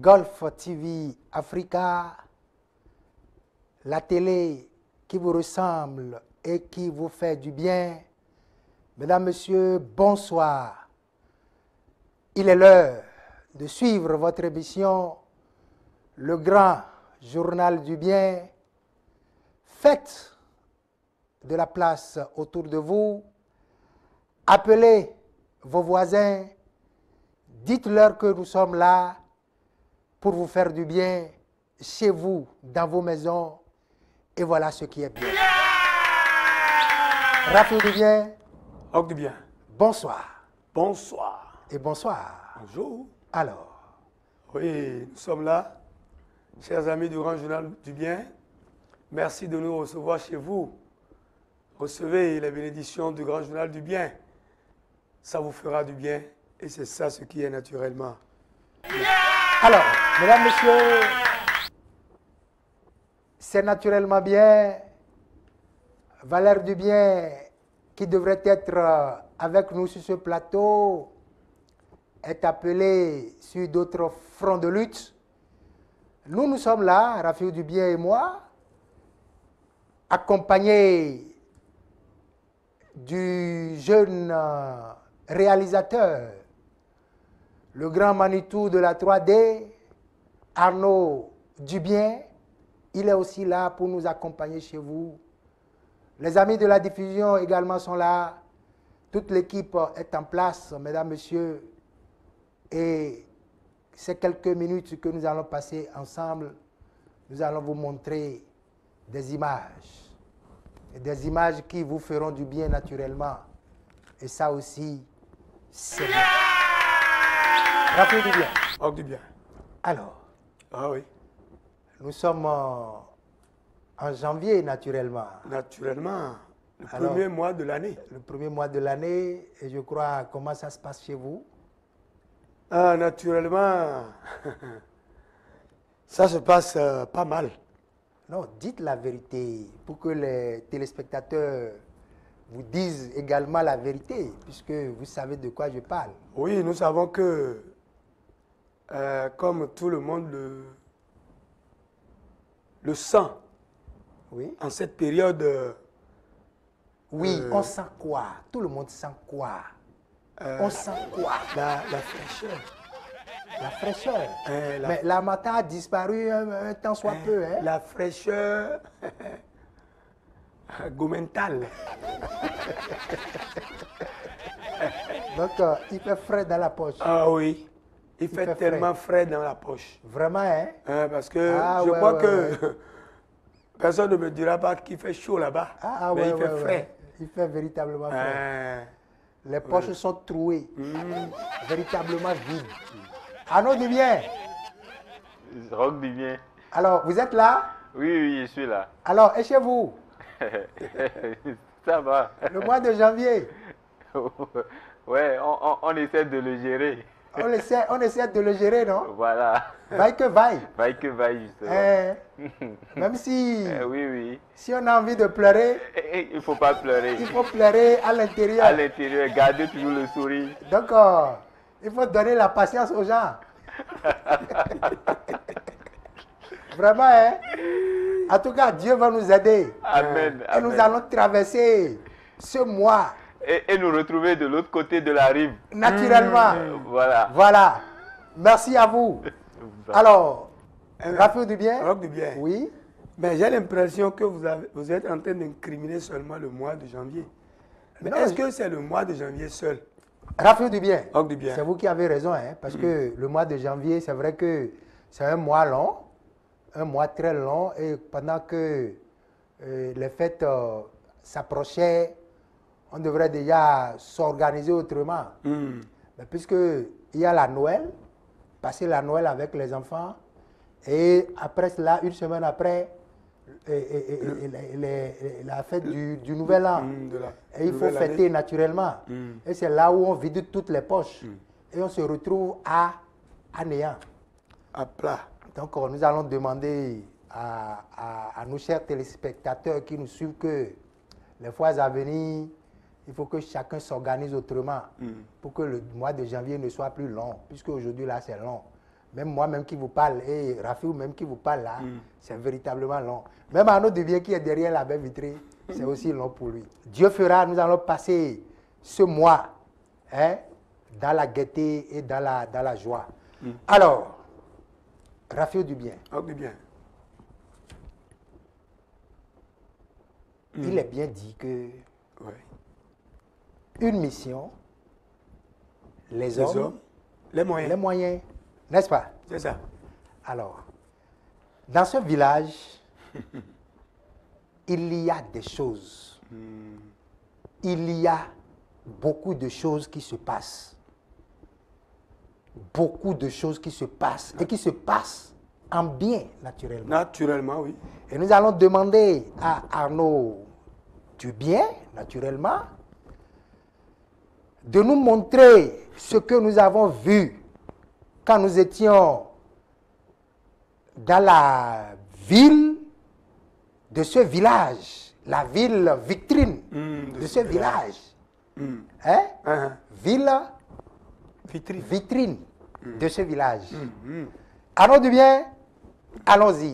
Golf TV Africa, la télé qui vous ressemble et qui vous fait du bien. Mesdames, Messieurs, bonsoir. Il est l'heure de suivre votre émission, le grand journal du bien. Faites de la place autour de vous. Appelez vos voisins. Dites-leur que nous sommes là pour vous faire du bien chez vous, dans vos maisons. Et voilà ce qui est bien. Rafi du bien. Rock du bien. Bonsoir. Bonsoir. Et bonsoir. Bonjour. Alors. Oui, nous sommes là, chers amis du Grand Journal du Bien. Merci de nous recevoir chez vous. Recevez les bénédictions du Grand Journal du Bien. Ça vous fera du bien et c'est ça ce qui est naturellement. Alors, mesdames, messieurs, c'est naturellement bien. Valère Dubien, qui devrait être avec nous sur ce plateau, est appelé sur d'autres fronts de lutte. Nous sommes là, Rafi Dubien et moi, accompagnés du jeune réalisateur, le grand Manitou de la 3D, Arnaud Dubien. Il est aussi là pour nous accompagner chez vous. Les amis de la diffusion également sont là. Toute l'équipe est en place, mesdames, messieurs. Et ces quelques minutes que nous allons passer ensemble, nous allons vous montrer des images. Et des images qui vous feront du bien naturellement. Et ça aussi, c'est bien. Rappelez du bien. Rock du bien. Alors. Ah oui. Nous sommes en janvier, naturellement. Naturellement, le premier mois de l'année. Le premier mois de l'année, et je crois, comment ça se passe chez vous? Ah, naturellement, ça se passe pas mal. Non, dites la vérité, pour que les téléspectateurs vous disent également la vérité, puisque vous savez de quoi je parle. Oui, nous savons que, comme tout le monde le sent, oui, en cette période. Oui, on sent quoi? Tout le monde sent quoi? On sent quoi? La fraîcheur. La fraîcheur. Mais la matin a disparu un temps soit peu. Hein? La fraîcheur gomentale. Donc, il fait frais dans la poche. Ah oui, il fait tellement frais dans la poche. Vraiment, hein? Parce que je crois que personne ne me dira pas qu'il fait chaud là-bas. Mais il fait frais. Il fait véritablement frais. Les poches sont trouées, véritablement vides. Arnaud Dubien. Rock du bien. Alors, vous êtes là? Oui, je suis là. Alors, et chez vous? Ça va. Le mois de janvier? Ouais, on essaie de le gérer. On essaie de le gérer, non? Voilà. Vaille que vaille. Vaille que vaille, justement. Même si, oui. Si on a envie de pleurer, il ne faut pas pleurer. Il faut pleurer à l'intérieur. À l'intérieur, garder toujours le sourire. Donc, il faut donner la patience aux gens. Vraiment, hein? En tout cas, Dieu va nous aider. Amen. Et nous allons traverser ce mois. Et nous retrouver de l'autre côté de la rive. Naturellement. Voilà. Voilà. Merci à vous. Alors, Rafi du bien? Rock du bien. Oui. Mais j'ai l'impression que vous êtes en train d'incriminer seulement le mois de janvier. Mais est-ce que c'est le mois de janvier seul? Rafi du bien. Rock du bien. C'est vous qui avez raison, hein, parce que le mois de janvier, c'est vrai que c'est un mois long, un mois très long, et pendant que les fêtes s'approchaient, on devrait déjà s'organiser autrement. Mais puisqu'il y a la Noël, passer la Noël avec les enfants, et après cela, une semaine après, la fête du Nouvel An. Et il faut fêter naturellement. Et c'est là où on vide toutes les poches. Et on se retrouve à néant. À plat. Donc nous allons demander à nos chers téléspectateurs qui nous suivent que les fois à venir, il faut que chacun s'organise autrement pour que le mois de janvier ne soit plus long, puisque aujourd'hui là c'est long. Même moi-même qui vous parle, et Rafiou même qui vous parle là, c'est véritablement long. Même Arnaud Devien qui est derrière la baie vitrée, c'est aussi long pour lui. Dieu fera, nous allons passer ce mois hein, dans la gaieté et dans la joie. Alors, Rafiou du bien. Du bien. Il est bien dit que Ouais. une mission, les hommes, les moyens. les moyens, n'est-ce pas? C'est ça. Alors, dans ce village, il y a des choses. Il y a beaucoup de choses qui se passent. Beaucoup de choses qui se passent et qui se passent en bien, naturellement. Naturellement, oui. Et nous allons demander à Arnaud du bien, naturellement, de nous montrer ce que nous avons vu quand nous étions dans la ville de ce village, la ville vitrine de ce village. Hein? Ville vitrine de ce village. Arnaud du bien, allons-y.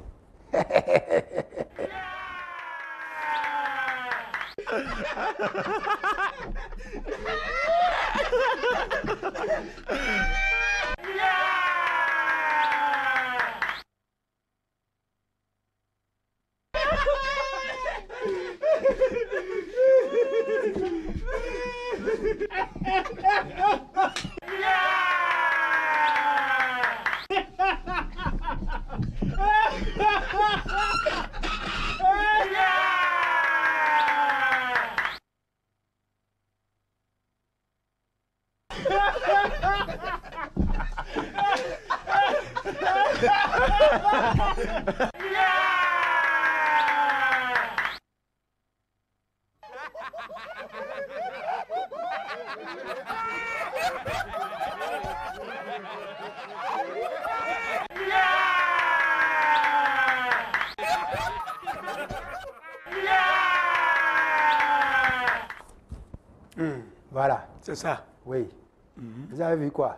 Voilà. C'est ça. Oui. Vous avez vu quoi?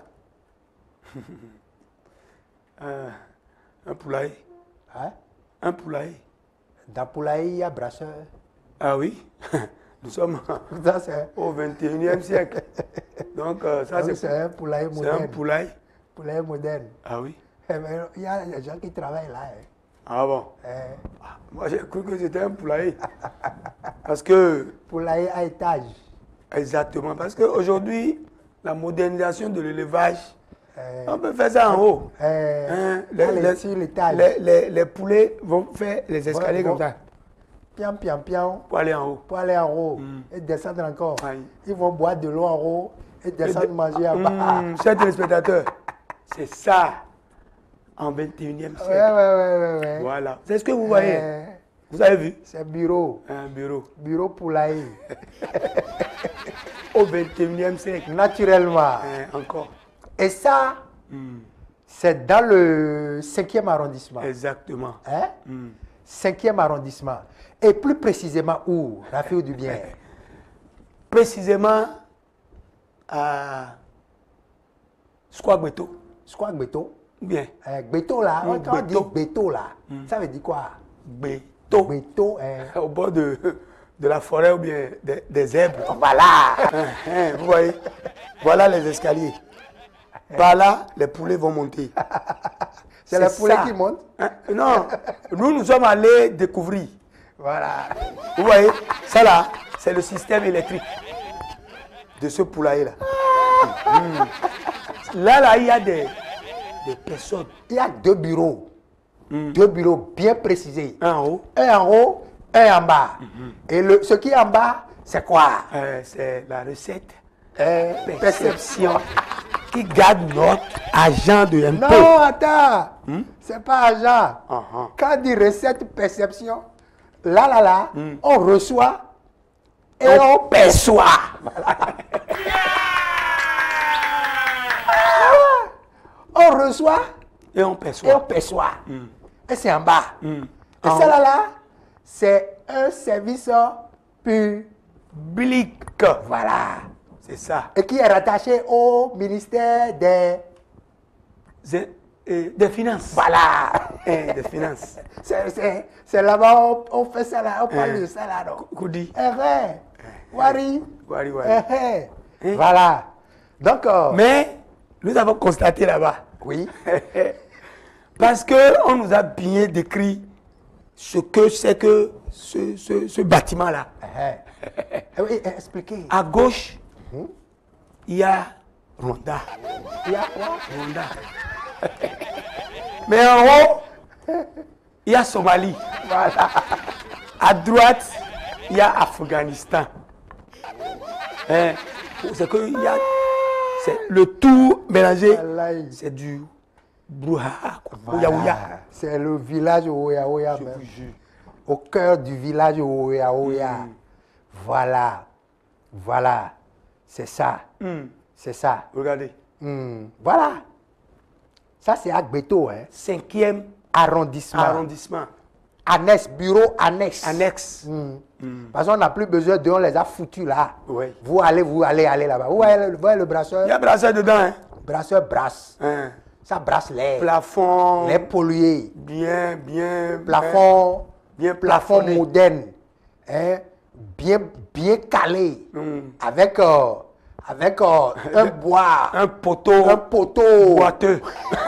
Un poulailler. Hein? Un poulailler. Dans Poulaï, il y a brasseur. Ah oui. Nous sommes Ça, c'est au 21e siècle. Donc, ça, c'est un poulailler c'est moderne. un poulailler. Poulailler moderne. Ah oui. Eh ben, il y a des gens qui travaillent là. Hein. Ah bon. Eh, Moi, j'ai cru que c'était un poulailler. Parce que, poulailler à étage. exactement, parce qu'aujourd'hui, la modernisation de l'élevage, on peut faire ça en haut. Hein, sur l'étage. les poulets vont faire les escaliers Vont- comme ça, Piam, piam, piam. pour aller en haut. Pour aller en haut et descendre encore. Aïe. Ils vont boire de l'eau en haut et descendre manger en bas. Chers téléspectateurs, c'est ça, en 21e siècle. Ouais. Voilà. C'est ce que vous voyez. Eh, Vous avez vu? c'est bureau. Un bureau. Bureau poulailler. Au 21e siècle. Naturellement. Encore. Et ça, c'est dans le 5e arrondissement. Exactement. Hein? 5e arrondissement. Et plus précisément où, Rafiou du bien? Précisément à Square Beto. Square Gbeto. Bien. Gbeto là, quand on dit Gbeto. Gbeto là, ça veut dire quoi? Beto. Gbeto, Au bord de la forêt ou bien des zèbres. voilà. Vous voyez? Voilà les escaliers. Par là, les poulets vont monter. C'est les poulets ça. qui montent? Hein? Non, nous sommes allés découvrir. Voilà. Vous voyez? Ça là, c'est le système électrique de ce poulailler-là. Là, il y a des personnes. Il y a deux bureaux. Deux bureaux bien précisés. Un en haut, Un en haut, un en bas. Et ce qui est en bas, c'est quoi? c'est la recette Perception. perception qui garde notre agent de un peu. Non, attends. C'est pas agent. Uh-huh. Quand on dit recette perception, là, on reçoit et on perçoit. On reçoit Et on et on perçoit. perçoit. Et c'est en bas. Et En ça là, c'est un service Public. Voilà. C'est ça. Et qui est rattaché au ministère des des finances. Voilà. Des finances. C'est là-bas, on fait ça là, on parle de ça là. Donc. Koudi. Wari. Wari. Voilà. Donc. Mais nous avons constaté là-bas. Oui. Parce qu'on nous a bien décrit ce que c'est que ce bâtiment-là. Oui, expliquez. À gauche, il y a Rwanda. Il y a quoi? Rwanda. Mais en haut, il y a Somalie. Voilà. À droite, il y a Afghanistan. C'est que il y a le tout mélangé. C'est du brouhaha. Voilà. C'est le village Oya Oya. Au cœur du village Oya Oya. Voilà. Voilà. C'est ça. C'est ça. Regardez. Voilà. Ça, c'est Agbeto, hein. 5e arrondissement. Annexe, bureau annexe. Annexe. Parce qu'on n'a plus besoin d'eux, on les a foutus là. Oui. Vous allez là-bas. Vous voyez le brasseur? Il y a un brasseur dedans, hein. Brasseur brasse. Ça brasse l'air. Plafond. L'air pollué. Bien. Plafond. Bien Plafond plafonné. moderne. Hein? Bien calé. Avec un bois. Un poteau. Un poteau. Boiteux.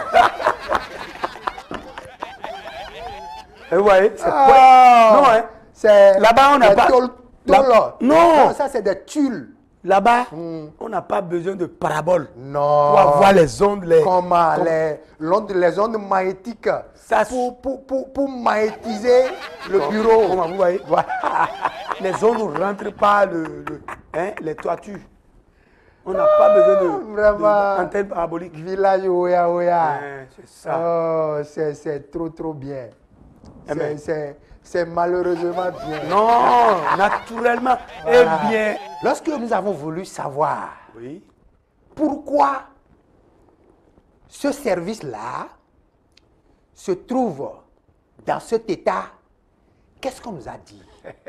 Et vous voyez, c'est non, hein. Là-bas, on n'a pas. Non, ça c'est des tulles. Là-bas, on n'a pas besoin de parabole. Non. Pour avoir les ondes. Les ondes magnétiques. Ça, pour magnétiser le bureau. Comment vous voyez? Les ondes ne rentrent pas les toitures. On n'a pas besoin d'antenne parabolique. Village Oya Oya. C'est ça. Oh, c'est trop bien. C'est malheureusement bien. Non, naturellement. Voilà. Eh bien. Lorsque nous avons voulu savoir pourquoi ce service-là se trouve dans cet état, qu'est-ce qu'on nous a dit?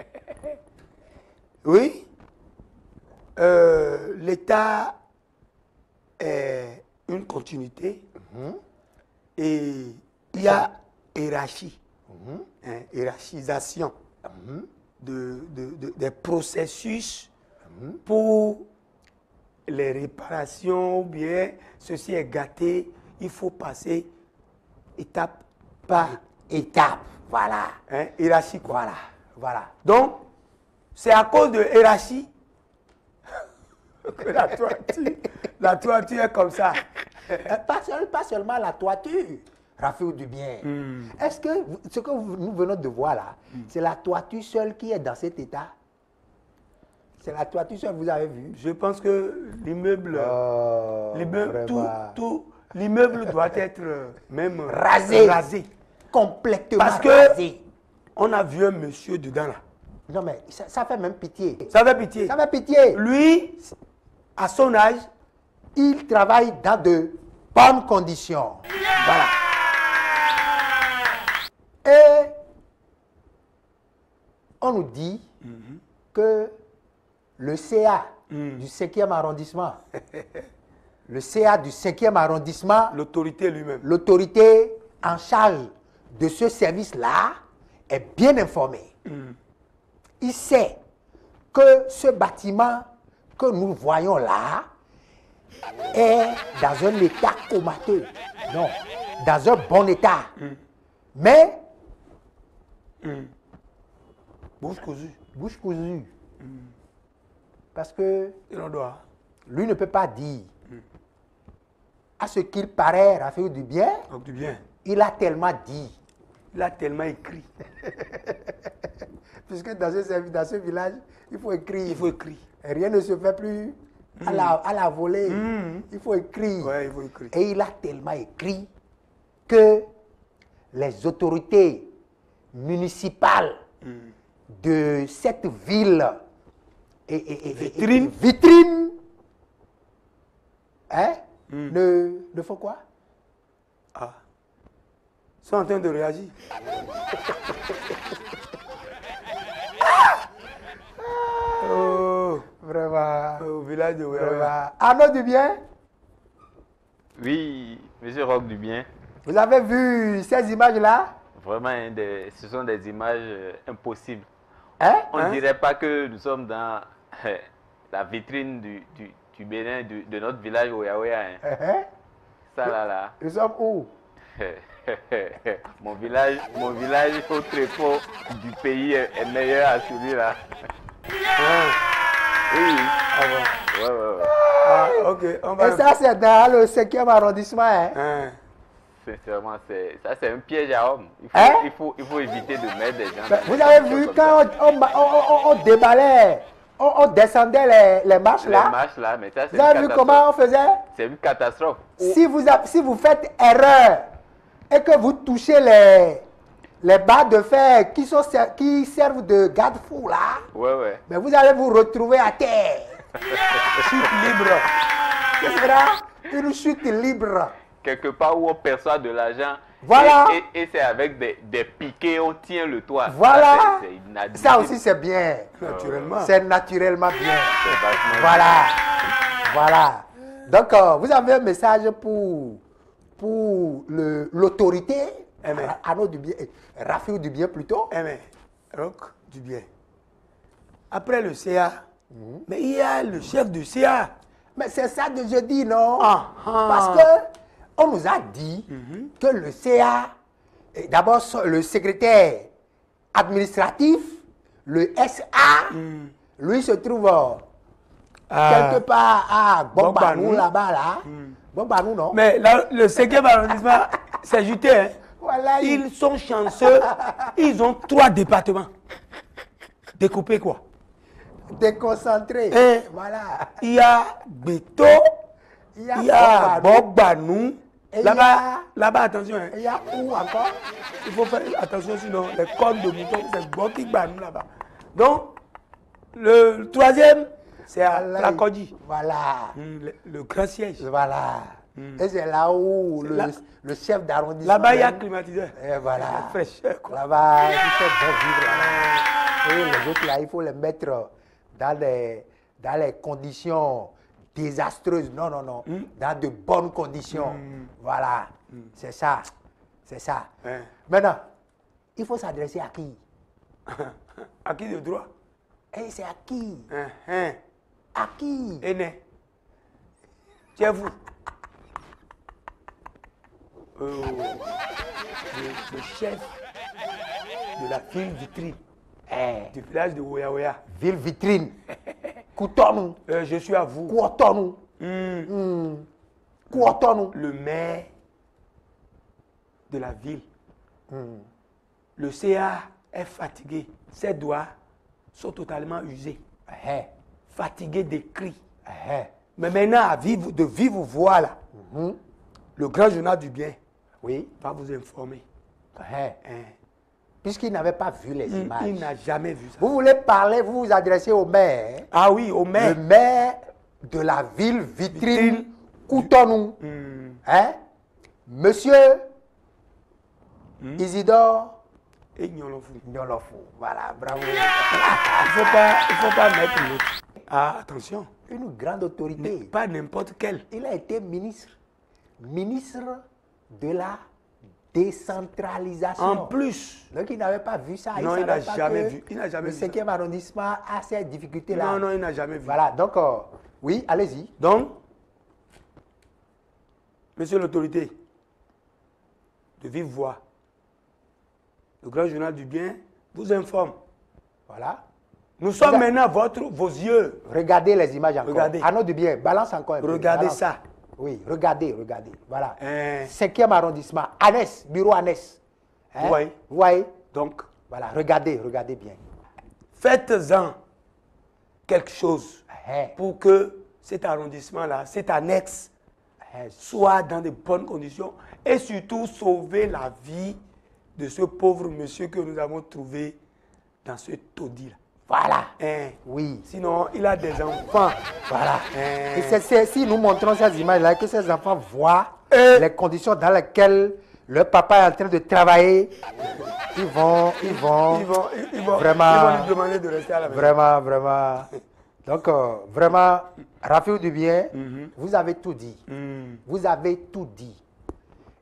Oui. L'état est une continuité et il y a hiérarchie. Hiérarchisation des processus pour les réparations ou bien ceci est gâté, il faut passer étape par étape. Voilà. Hiérarchie quoi. Voilà. Donc, c'est à cause de hiérarchie que la toiture est comme ça. Pas seulement la toiture. Raphaël Dubien, est-ce que ce que nous venons de voir là, c'est la toiture seule qui est dans cet état? C'est la toiture seule, vous avez vu? Je pense que l'immeuble, l'immeuble doit être même rasé. Complètement rasé. Parce que on a vu un monsieur dedans là. Non mais ça fait même pitié. Ça fait pitié. Ça fait pitié. Lui, à son âge, il travaille dans de bonnes conditions. Voilà. Et on nous dit que le CA du 5e arrondissement, l'autorité lui-même, l'autorité en charge de ce service-là est bien informé. Il sait que ce bâtiment que nous voyons là est dans un état comateux. Non, dans un bon état. Mais bouche cousue. Bouche cousue. Parce que lui ne peut pas dire à ce qu'il paraît, Raphaël Dubien, il a tellement dit. Il a tellement écrit. Puisque dans ce village, il faut écrire. Il faut écrire. Et rien ne se fait plus à la volée. Il faut écrire. Ouais, il faut écrire. Et il a tellement écrit que les autorités municipales de cette ville vitrine hein, ne font quoi? Sont en train de réagir. Vraiment. Au village de Ouéa. Arnaud Dubien? Oui. Monsieur Rock du bien. Vous avez vu ces images-là? Vraiment, ce sont des images impossibles. Hein? On ne dirait pas que nous sommes dans la vitrine du Bénin, de notre village Oya. Hein. Ça là. Nous sommes où? Mon village au tréfonds du pays est meilleur à celui-là. Oui. Ah bon. Ouais. Ah, ok. Et ça, c'est dans le 5e arrondissement. Hein? Sincèrement, ça c'est un piège à homme. Il faut éviter de mettre des gens. Vous avez vu quand on déballait, on descendait les marches là? Les marches là, mais ça c'est vous avez vu comment on faisait? C'est une catastrophe. Si vous faites erreur et que vous touchez les barres de fer qui servent de garde-fou là, ouais. mais vous allez vous retrouver à terre. Chute libre. Ce sera une chute libre. Quelque part où on perçoit de l'argent. Voilà. Et c'est avec des piquets, on tient le toit. Voilà. C'est ça aussi c'est bien. Naturellement. C'est naturellement bien. Voilà. Donc vous avez un message pour l'autorité, Arnaud Dubien, Rafiou Dubien plutôt. Rock Dubien. Après le CA, mais il y a le chef du CA. Mais c'est ça que je dis, non? Parce que on nous a dit que le CA, d'abord le secrétaire administratif, le SA, lui se trouve quelque part à Bogbanou, là-bas, là. Bogbanou, non? Mais là, le 5e arrondissement, c'est juté. Hein? Voilà, ils sont chanceux. Ils ont 3 départements. Découpés quoi? Déconcentrés. Voilà. Il y a Beto, il y a Bogbanou. Là-bas, attention. Hein. Il y a où encore? Il faut faire attention, sinon les cornes de mouton, c'est Bogbanou là-bas. Donc, le 3e, c'est à Lakodji. Voilà. Le grand siège. Voilà. Et c'est là où le chef d'arrondissement. Là-bas, il y a climatiseur. Et voilà. Fraîcheur. Là-bas, il fait bon vivre là-bas. Et les autres là, il faut les mettre dans les conditions désastreuses. Non. Dans de bonnes conditions. Voilà. C'est ça. Maintenant, il faut s'adresser à qui? À qui de droit? Et c'est à qui? À qui? Aîné. C'est vous. Le chef de la ville vitrine du village de Oya. Ville vitrine. Coutons-nous. Je suis à vous. Coutons-nous. Coutons-nous. Le maire de la ville. Le CA est fatigué. Ses doigts sont totalement usés. Fatigué des cris. Mais maintenant, de vivre voix là, le grand journal du bien va vous informer. Puisqu'il n'avait pas vu les images. Il n'a jamais vu ça. Vous voulez parler, vous vous adressez au maire. Ah oui, au maire. Le maire de la ville vitrine Coutons-nous. Monsieur Isidore Nyolofou. Voilà, bravo. Il faut pas mettre l'autre. Ah, attention. Une grande autorité. Pas n'importe quel. Il a été ministre de la décentralisation. En plus. Donc il n'avait pas vu ça. Non, il n'a jamais vu. Il n'a jamais vu. Le 5e arrondissement a ces difficultés-là. Non, il n'a jamais vu. Voilà, donc, oui, allez-y. Donc, monsieur l'autorité, de vive voix, le grand journal du bien vous informe. Voilà. Nous sommes maintenant vos yeux. Regardez les images encore. Regardez. Arnaud Dubien, balance encore un peu. Regardez Balance. ça. Oui, regardez. Voilà. 5e arrondissement, Annès, bureau Annès. Vous voyez? Donc, voilà, regardez bien. Faites-en quelque chose pour que cet arrondissement-là, cet annexe, soit dans de bonnes conditions et surtout sauver la vie de ce pauvre monsieur que nous avons trouvé dans ce taudis-là. Voilà. Oui. Sinon, il a des enfants. Voilà. Et c'est si nous montrons ces images-là, que ces enfants voient les conditions dans lesquelles leur papa est en train de travailler, ils vont vraiment lui demander de rester à la maison. Vraiment. Donc, vraiment, Rafiou Dubien, vous avez tout dit. Vous avez tout dit.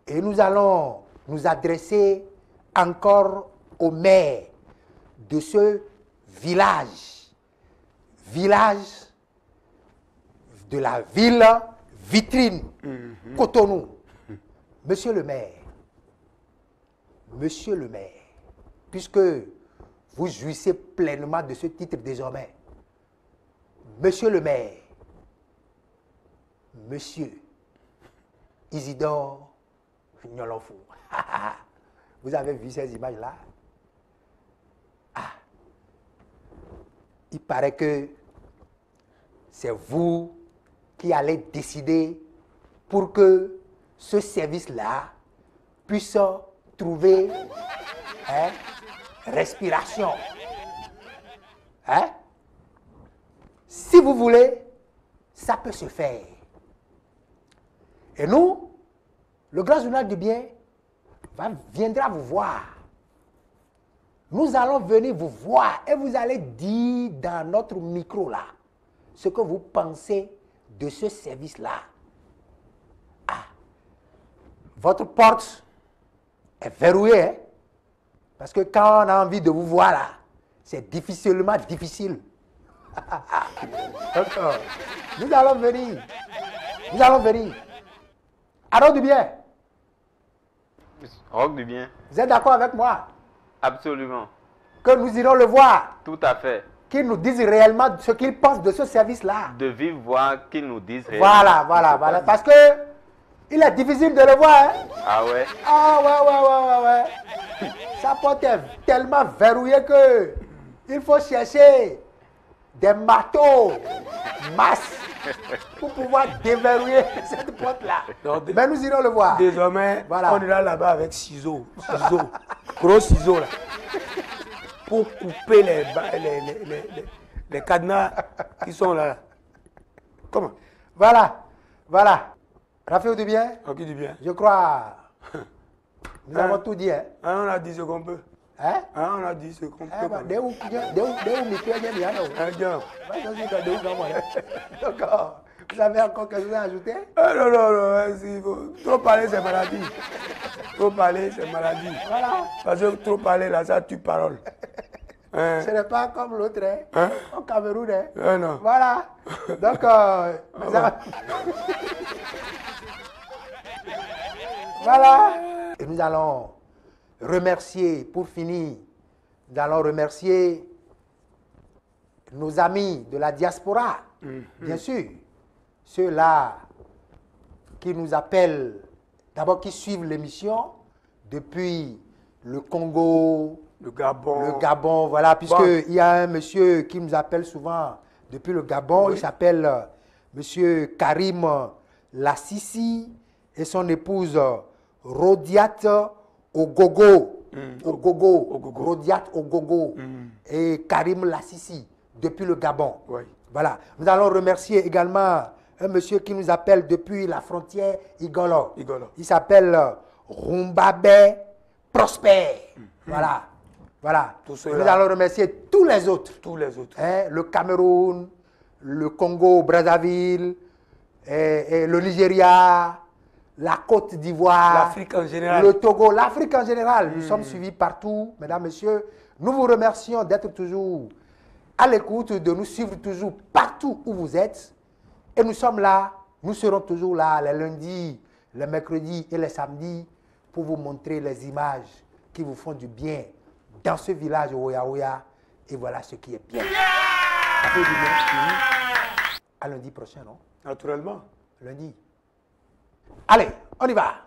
Et nous allons nous adresser encore au maire de ce village. Village de la ville vitrine, Cotonou. Monsieur le maire, puisque vous jouissez pleinement de ce titre désormais, monsieur le maire, monsieur Isidore Nolofou. Vous avez vu ces images-là? Ah, il paraît que c'est vous qui allez décider pour que ce service-là puisse trouver respiration. Si vous voulez, ça peut se faire. Et nous, le Grand Journal du Bien viendra vous voir. Nous allons venir vous voir et vous allez dire dans notre micro là ce que vous pensez de ce service-là. Ah, votre porte est verrouillée, hein? Parce que quand on a envie de vous voir là, c'est difficilement difficile. Donc, nous allons venir. Nous allons venir. Alors du bien. Rock du bien. Vous êtes d'accord avec moi? Absolument. Que nous irons le voir. Tout à fait. Qu'ils nous disent réellement ce qu'ils pensent de ce service-là. De vive voix qu'ils nous disent réellement. Voilà. Parce que il est difficile de le voir. Hein? Ah ouais? Ah ouais. Sa porte est tellement verrouillée que il faut chercher des marteaux, masses, pour pouvoir déverrouiller cette porte-là. Mais nous irons le voir. Désormais, on ira là-bas avec ciseaux, gros ciseaux là, pour couper les cadenas qui sont là. Comment? Voilà. Raphaël du bien? Ok, du bien. Je crois. Nous avons tout dit. Hein? On a dit ce qu'on peut. Hein? On a dit ce qu'on peut. D'accord. Vous avez encore quelque chose à ajouter? Non. Trop parler, c'est maladie. Voilà. Parce que trop parler, là, ça tue parole. Ce n'est pas comme l'autre, hein? Au Cameroun. Hein? Non. Voilà. Donc, voilà. Et nous allons remercier, pour finir, nos amis de la diaspora, bien sûr. Ceux-là qui nous appellent, d'abord qui suivent l'émission depuis le Congo, le Gabon, voilà, puisqu'il y a un monsieur qui nous appelle souvent depuis le Gabon, il s'appelle monsieur Karim Lassisi et son épouse Rodiat Ogogo. Rodiat Ogogo et Karim Lassisi depuis le Gabon. Oui. Voilà. Nous allons remercier également un monsieur qui nous appelle depuis la frontière Igolo. Il s'appelle Rumbabe Prosper. Voilà. Nous allons remercier tous les autres. Le Cameroun, le Congo, Brazzaville, et le Nigeria, la Côte d'Ivoire, l'Afrique en général, le Togo, l'Afrique en général. Nous sommes suivis partout, mesdames, messieurs. Nous vous remercions d'être toujours à l'écoute, de nous suivre toujours partout où vous êtes. Et nous sommes là, nous serons toujours là les lundis, les mercredis et les samedis pour vous montrer les images qui vous font du bien dans ce village Oya. Et voilà ce qui est bien. Ça fait du bien. À lundi prochain, non? Naturellement. Lundi. Allez, on y va.